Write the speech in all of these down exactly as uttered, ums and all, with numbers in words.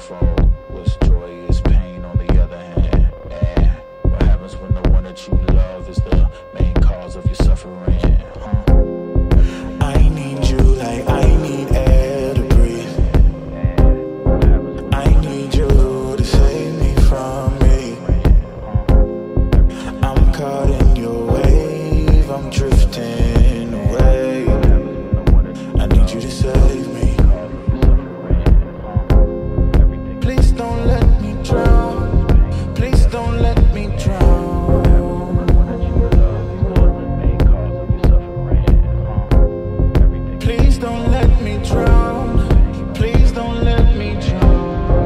unfold. What's joy is pain on the other hand. And what happens when the one that you love is the main cause of your suffering, huh? I need you like I need air to breathe. I need you to save me from me. I'm caught in your wave, I'm drifting away. I need you to save me. Please don't let me drown. Please don't let me drown. Please don't let me drown. Please don't let me drown.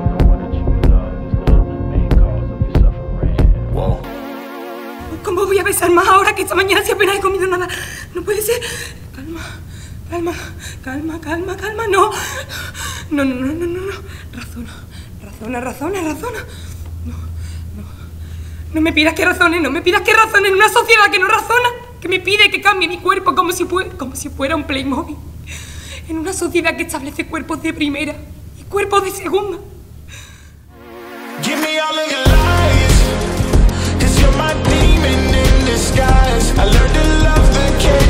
Wow. ¿Cómo voy a besar más ahora que esta mañana si apenas he comido nada? No puede ser. Calma, calma, calma, calma, calma. No. No, no, no, no, no, no. Razona, razona, razona, razona. No, no. No me pidas que razone, no me pidas que razone en una sociedad que no razona, que me pide que cambie mi cuerpo como si, fuera, como si fuera un Playmobil. En una sociedad que establece cuerpos de primera y cuerpos de segunda. Give me all of your lies, 'cause you're my demon in disguise. I learned to love the chaos.